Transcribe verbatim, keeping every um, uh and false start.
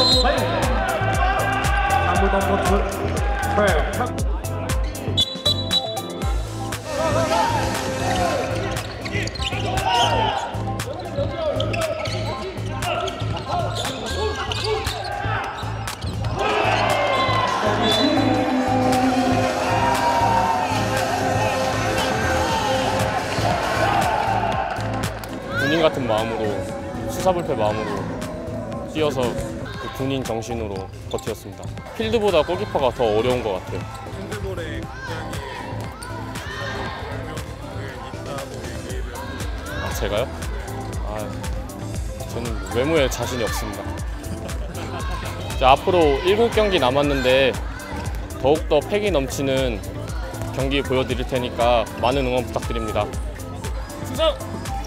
군인 같은 마음으로, 수사불패 마음으로 뛰어서 그 군인 정신으로 버텼습니다. 필드보다 골키퍼가 더 어려운 것 같아요. 핸드볼에 굉장히 있다고 얘기를. 아, 제가요? 아, 저는 외모에 자신이 없습니다. 이제 앞으로 일곱 경기 남았는데 더욱더 패기 넘치는 경기 보여드릴 테니까 많은 응원 부탁드립니다. 충성!